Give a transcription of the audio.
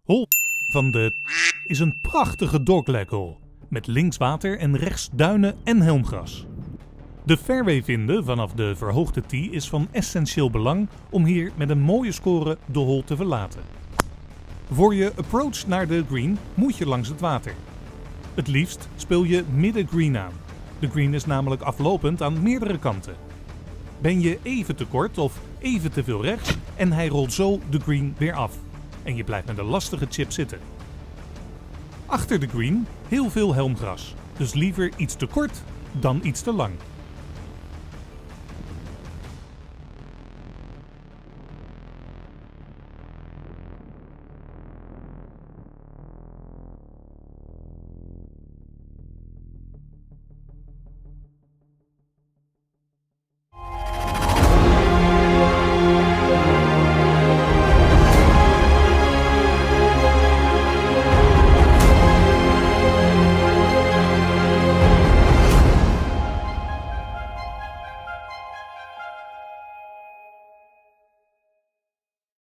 Hol van de is een prachtige dogleg hole met links water en rechts duinen en helmgras. De fairway vinden vanaf de verhoogde tee is van essentieel belang om hier met een mooie score de hole te verlaten. Voor je approach naar de green moet je langs het water. Het liefst speel je midden green aan. De green is namelijk aflopend aan meerdere kanten. Ben je even te kort of even te veel rechts en hij rolt zo de green weer af. En je blijft met een lastige chip zitten. Achter de green heel veel helmgras, dus liever iets te kort dan iets te lang.